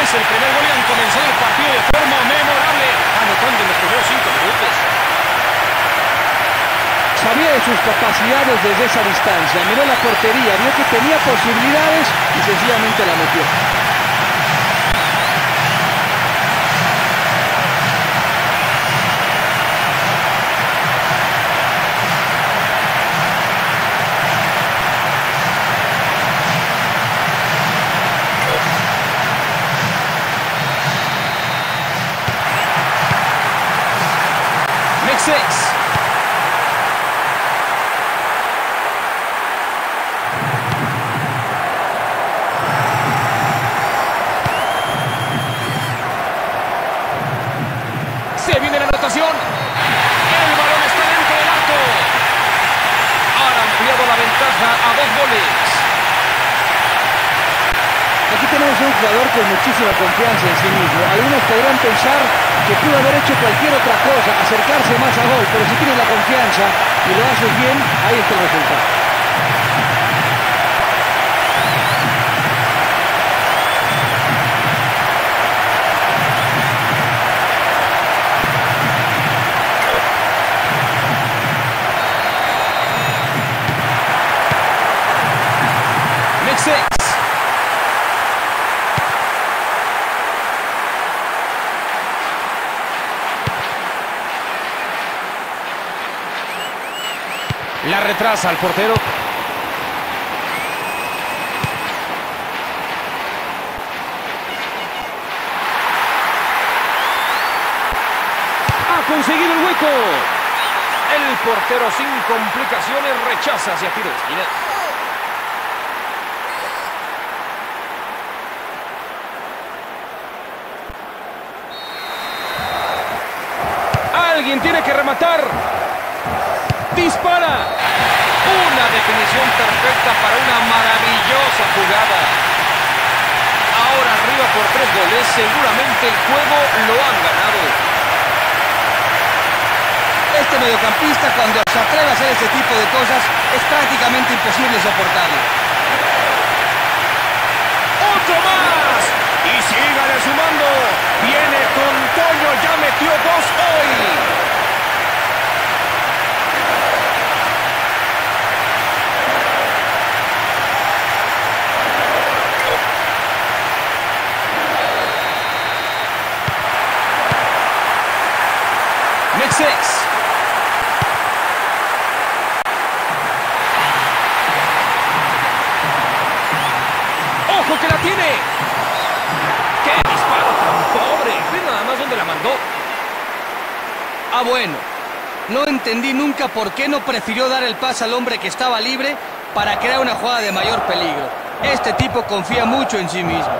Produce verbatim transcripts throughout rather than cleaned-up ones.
Es el primer gol y han comenzado el partido de forma memorable, anotando en los primeros cinco minutos. Sabía de sus capacidades desde esa distancia, miró la portería, vio que tenía posibilidades y sencillamente la metió. Six. Se viene la anotación. El balón está dentro del arco. Han ampliado la ventaja a dos goles. Aquí tenemos a un jugador con muchísima confianza en sí mismo. Algunos podrán pensar que pudo haber hecho cualquier otra cosa, acercarse más a gol, pero si tienes la confianza y lo haces bien, ahí está el resultado. Next six. La retrasa al portero. Ha conseguido el hueco. El portero sin complicaciones rechaza hacia tiro de esquina. Alguien tiene que rematar. Dispara. Una definición perfecta para una maravillosa jugada. Ahora arriba por tres goles, seguramente el juego lo han ganado. Este mediocampista, cuando se atreve a hacer este tipo de cosas, es prácticamente imposible soportarlo. ¡Otro más! Y sígale sumando. Viene con Toño, ya metió dos hoy. Next six. ¡Ojo que la tiene! ¡Qué disparo tan pobre! Ve nada más dónde la mandó. Ah, bueno. No entendí nunca por qué no prefirió dar el pase al hombre que estaba libre para crear una jugada de mayor peligro. Este tipo confía mucho en sí mismo.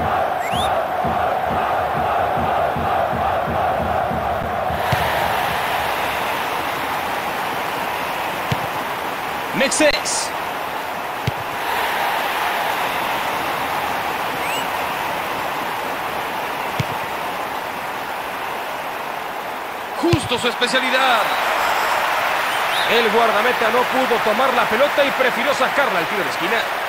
Next six. Justo su especialidad. El guardameta no pudo tomar la pelota y prefirió sacarla al tiro de esquina.